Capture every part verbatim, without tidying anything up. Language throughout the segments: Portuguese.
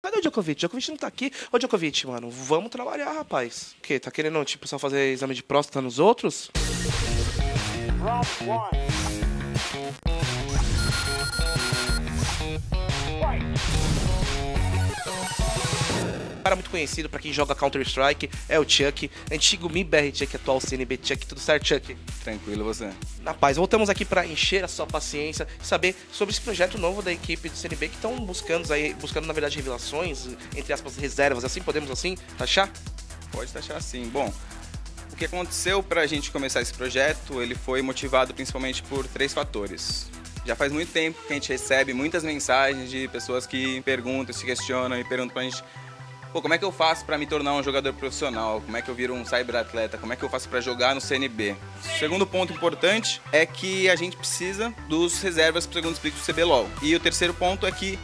Cadê o Djokovic? Djokovic não tá aqui. Ô, Djokovic, mano, vamos trabalhar, rapaz. O quê? Tá querendo, tipo, só fazer exame de próstata nos outros? Round one. Um cara muito conhecido pra quem joga Counter-Strike é o Chuck, antigo M I B R Chuck, atual C N B Chuck. Tudo certo, Chuck? Tranquilo, você? Na paz, voltamos aqui pra encher a sua paciência e saber sobre esse projeto novo da equipe do C N B que estão buscando, aí, buscando na verdade revelações, entre aspas, reservas, assim, podemos assim taxar? Pode taxar assim. Bom, o que aconteceu pra gente começar esse projeto, ele foi motivado principalmente por três fatores. Já faz muito tempo que a gente recebe muitas mensagens de pessoas que perguntam, se questionam e perguntam pra gente: pô, como é que eu faço para me tornar um jogador profissional? Como é que eu viro um cyberatleta? Como é que eu faço para jogar no C N B? O segundo ponto importante é que a gente precisa dos reservas para o segundo split do C B LOL. E o terceiro ponto é que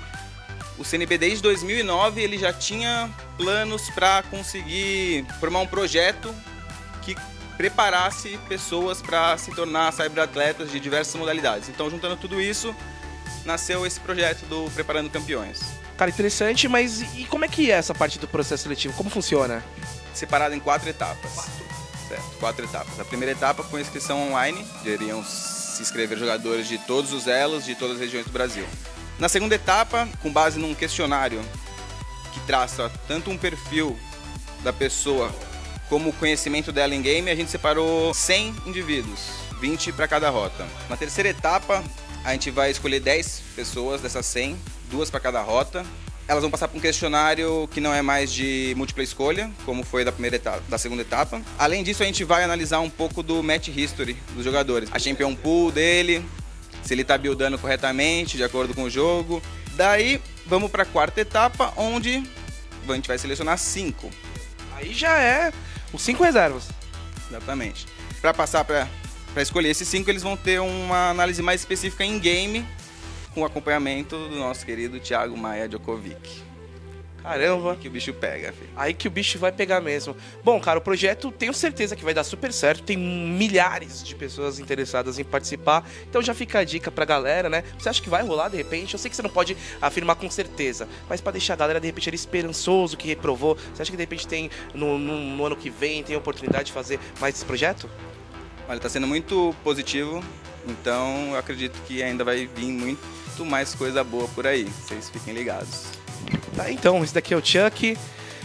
o C N B desde dois mil e nove ele já tinha planos para conseguir formar um projeto que preparasse pessoas para se tornar cyberatletas de diversas modalidades. Então, juntando tudo isso, nasceu esse projeto do Preparando Campeões. Cara, interessante, mas e como é que é essa parte do processo seletivo? Como funciona? Separado em quatro etapas. Quatro. Certo, quatro etapas. A primeira etapa com inscrição online, iriam se inscrever jogadores de todos os elos, de todas as regiões do Brasil. Na segunda etapa, com base num questionário que traça tanto um perfil da pessoa como o conhecimento dela em game, a gente separou cem indivíduos, vinte para cada rota. Na terceira etapa, a gente vai escolher dez pessoas dessas cem, duas para cada rota. Elas vão passar por um questionário que não é mais de múltipla escolha, como foi da primeira etapa, da segunda etapa. Além disso, a gente vai analisar um pouco do match history dos jogadores. A champion pool dele, se ele está buildando corretamente, de acordo com o jogo. Daí, vamos para a quarta etapa, onde a gente vai selecionar cinco. Aí já é os cinco reservas. Exatamente. Para passar para Para escolher esses cinco, eles vão ter uma análise mais específica em game, com o acompanhamento do nosso querido Thiago Maia Djokovic. Caramba! Aí que o bicho pega, filho. Aí que o bicho vai pegar mesmo. Bom, cara, o projeto tenho certeza que vai dar super certo. Tem milhares de pessoas interessadas em participar. Então já fica a dica pra galera, né? Você acha que vai rolar de repente? Eu sei que você não pode afirmar com certeza, mas pra deixar a galera de repente ali esperançoso que reprovou, você acha que de repente tem no, no, no ano que vem tem a oportunidade de fazer mais esse projeto? Olha, tá sendo muito positivo, então eu acredito que ainda vai vir muito mais coisa boa por aí. Vocês fiquem ligados. Tá, então, esse daqui é o Chuck,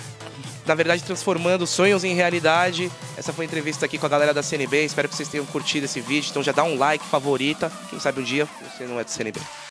na verdade transformando sonhos em realidade. Essa foi a entrevista aqui com a galera da C N B, espero que vocês tenham curtido esse vídeo, então já dá um like, favorita, quem sabe um dia você não é do C N B.